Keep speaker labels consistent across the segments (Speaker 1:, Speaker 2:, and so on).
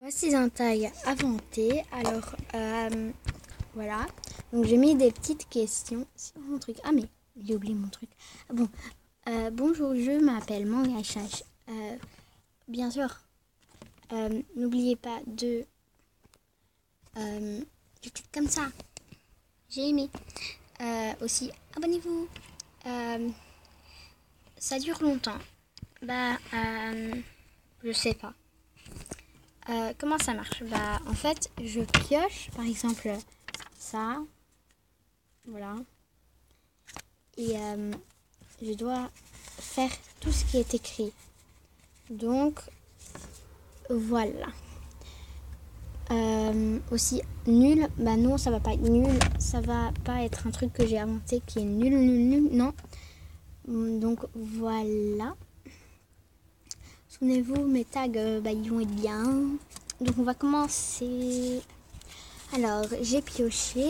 Speaker 1: Voici un tag inventé. Alors, voilà. Donc, j'ai mis des petites questions sur mon truc. Ah, mais j'ai oublié mon truc. Ah, bon. Bonjour, je m'appelle Manga Chash. Bien sûr, n'oubliez pas de cliquer comme ça. J'ai aimé. Aussi, abonnez-vous. Ça dure longtemps. Je sais pas. Comment ça marche? En fait, je pioche, par exemple, ça. Voilà. Et je dois faire tout ce qui est écrit. Donc, voilà. Aussi, nul. Non, ça va pas être nul. Ça va pas être un truc que j'ai inventé qui est nul. Non. Donc, voilà. Souvenez-vous, mes tags, ils vont être bien. Donc, on va commencer. Alors, j'ai pioché.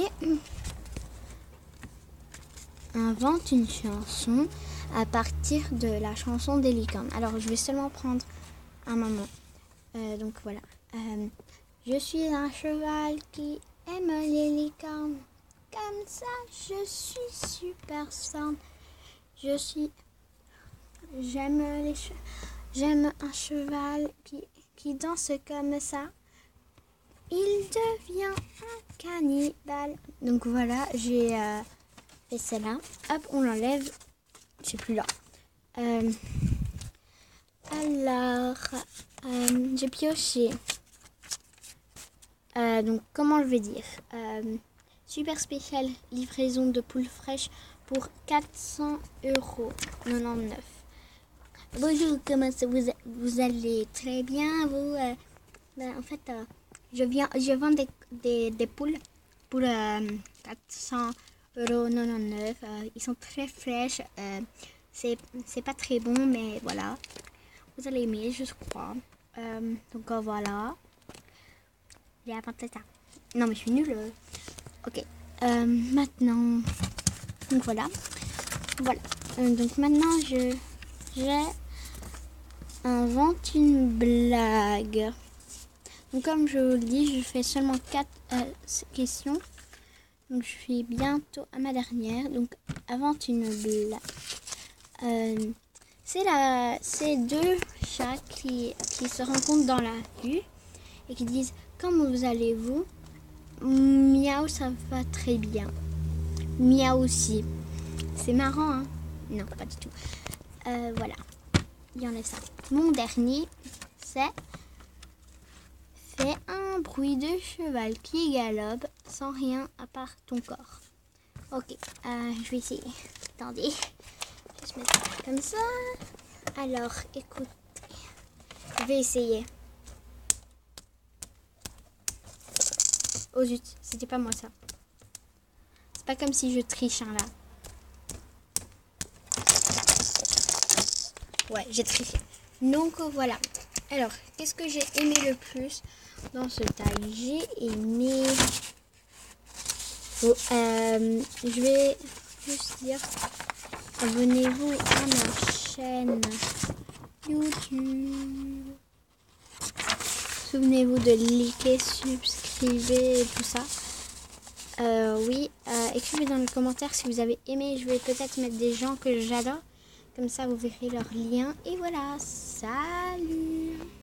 Speaker 1: Invente une chanson à partir de la chanson des licornes. Alors, je vais seulement prendre un moment. Donc, voilà. Je suis un cheval qui aime les licornes. Comme ça, je suis super simple. J'aime un cheval qui danse comme ça. Il devient un cannibale. Donc voilà, j'ai fait celle-là. Hop, on l'enlève. C'est plus là. J'ai pioché. Donc comment je vais dire super spécial livraison de poules fraîches pour 400,99 €. Bonjour, comment ça vous allez très bien vous en fait je vends des poules pour 400,99 €. Ils sont très fraîches. C'est pas très bon, mais voilà, vous allez aimer, je crois. Donc voilà, j'ai inventé ça. Non mais je suis nulle. Ok. Maintenant, donc voilà. Donc maintenant j'invente une blague. Donc comme je vous le dis, je fais seulement 4 questions. Donc je suis bientôt à ma dernière. Donc invente une blague. C'est deux chats qui se rencontrent dans la rue et qui disent comment vous allez-vous? Miaou, ça va très bien. Miaou aussi. C'est marrant, hein? Non, pas du tout. Voilà. Il y en a ça. Mon dernier, c'est fais un bruit de cheval qui galope sans rien à part ton corps. Ok, je vais essayer. Attendez. Je vais se mettre comme ça. Alors, écoutez. Je vais essayer. Oh zut, c'était pas moi ça. C'est pas comme si je triche là. Ouais, j'ai triché. Donc voilà. Alors, qu'est-ce que j'ai aimé le plus dans ce tag? J'ai aimé... je vais juste dire, abonnez-vous à ma chaîne YouTube. Souvenez-vous de liker, subscribez et tout ça. Oui, écrivez dans les commentaires si vous avez aimé. Je vais peut-être mettre des gens que j'adore. Comme ça, vous verrez leurs liens. Et voilà, salut!